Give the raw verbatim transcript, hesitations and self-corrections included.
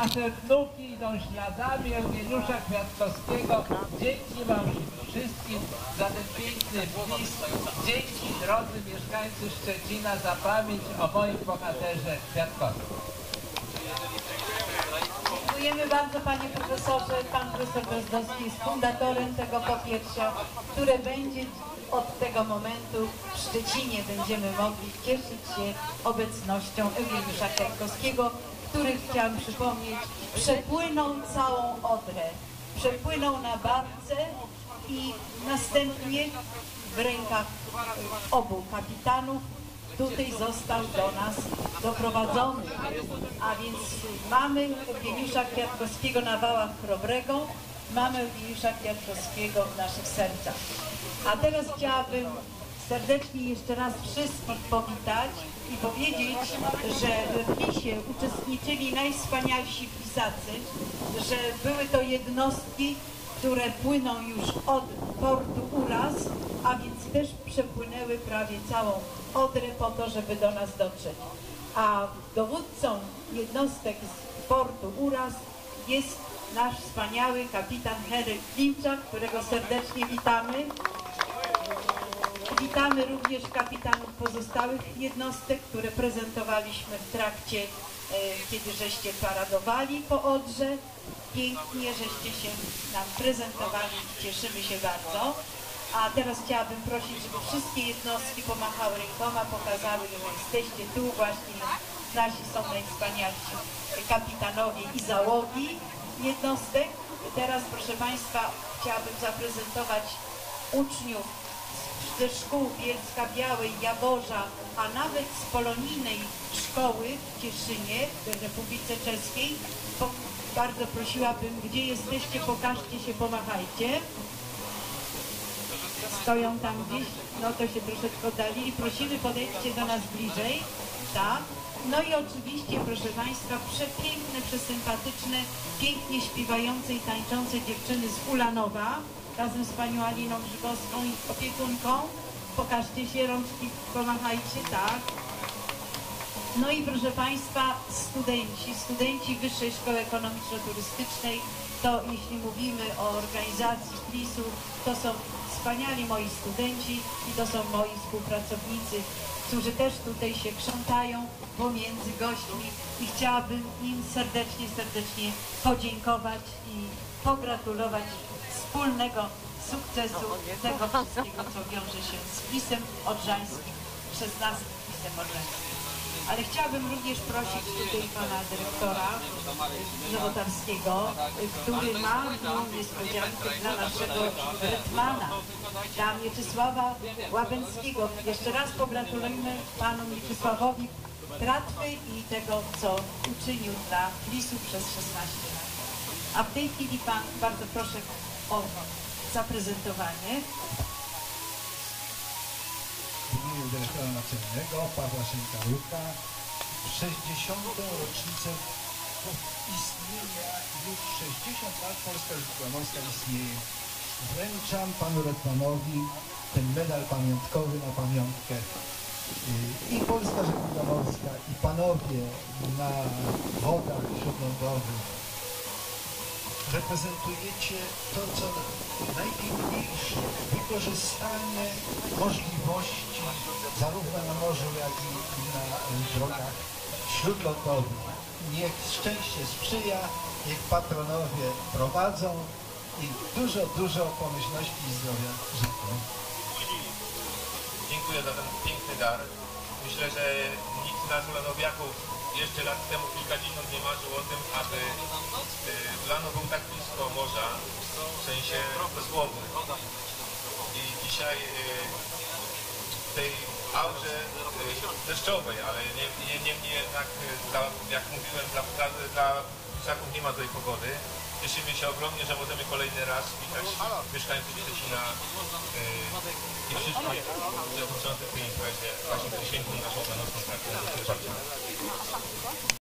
nasze wnuki idą śladami Eugeniusza Kwiatkowskiego. Dzięki wam wszystkim za ten piękny wpis. Dzięki, drodzy mieszkańcy Szczecina, za pamięć o moim bohaterze Kwiatkowskim. Dziękujemy bardzo, panie profesorze. Pan profesor Drozdowski jest fundatorem tego popiersia, które będzie od tego momentu w Szczecinie będziemy mogli cieszyć się obecnością Eugeniusza Kwiatkowskiego, który, chciałam przypomnieć, przepłynął całą Odrę. Przepłynął na barce i następnie w rękach obu kapitanów tutaj został do nas doprowadzony. A więc mamy Eugeniusza Kwiatkowskiego na wałach Chrobrego, mamy Eugeniusza Kwiatkowskiego w naszych sercach. A teraz chciałabym serdecznie jeszcze raz wszystkich powitać i powiedzieć, że w pisie uczestniczyli najwspanialsi pisacy, że były to jednostki, które płyną już od portu Uraz, a więc też przepłynęły prawie całą Odrę po to, żeby do nas dotrzeć. A dowódcą jednostek z portu Uraz jest nasz wspaniały kapitan Henryk Klimczak, którego serdecznie witamy. Witamy również kapitanów pozostałych jednostek, które prezentowaliśmy w trakcie, kiedy żeście paradowali po Odrze. Pięknie, żeście się nam prezentowali, cieszymy się bardzo. A teraz chciałabym prosić, żeby wszystkie jednostki pomachały rękoma, pokazały, że jesteście tu właśnie. Nasi są najwspanialsi kapitanowie i załogi jednostek. Teraz, proszę państwa, chciałabym zaprezentować uczniów ze szkół Bielska Białej, Jaworza, a nawet z polonijnej szkoły w Cieszynie, w Republice Czeskiej. Po, bardzo prosiłabym, gdzie jesteście, pokażcie się, pomachajcie. Stoją tam gdzieś, no to się troszeczkę oddali i prosimy, podejdźcie do nas bliżej, tak. No i oczywiście, proszę państwa, przepiękne, przesympatyczne, pięknie śpiewające i tańczące dziewczyny z Ulanowa, razem z panią Aliną Grzybowską i opiekunką. Pokażcie się, rączki pomachajcie, tak. No i proszę państwa, studenci, studenci Wyższej Szkoły Ekonomiczno-Turystycznej, to jeśli mówimy o organizacji klisu, to są wspaniali moi studenci i to są moi współpracownicy, którzy też tutaj się krzątają pomiędzy gośćmi i chciałabym im serdecznie, serdecznie podziękować i pogratulować wspólnego sukcesu tego wszystkiego, co wiąże się z klisem odrzańskim, szesnastym klisem odrzańskim. Ale chciałabym również prosić tutaj pana dyrektora Nowotarskiego, który ma no, niespodziankę dla naszego Retmana, dla Mieczysława Łabęckiego. Jeszcze raz pogratulujmy panu Mieczysławowi tratwy i tego, co uczynił dla klisu przez szesnaście lat. A w tej chwili pan, bardzo proszę o zaprezentowanie. W imieniu dyrektora naczelnego Pawła Sienkaruka w sześćdziesiątą rocznicę istnienia, już sześćdziesiąt lat Polska Republika Morska istnieje. Wręczam panu Retmanowi ten medal pamiątkowy na pamiątkę. I Polska Republika Morska, i panowie na wodach śródlądowych reprezentujecie to, co najpiękniejsze, wykorzystanie możliwości zarówno na morzu, jak i na drogach śródlądowych. Niech szczęście sprzyja, niech patronowie prowadzą i dużo, dużo pomyślności i zdrowia życzę. Dziękuję za ten piękny dar. Myślę, że nikt z nas ulanowiaków jeszcze lat temu kilkadziesiąt nie marzył o tym, aby Ulano był tak blisko morza, w sensie dosłownym. I dzisiaj w tej aurze deszczowej, ale niemniej nie, nie, jednak, dla, jak mówiłem, dla, dla ptaków nie ma tej pogody. Cieszymy się ogromnie, że możemy kolejny raz witać mieszkańców Szczecina yy, i wszystkich uczestniczących w tej imprezie właśnie przysięgną naszą planową trakcję.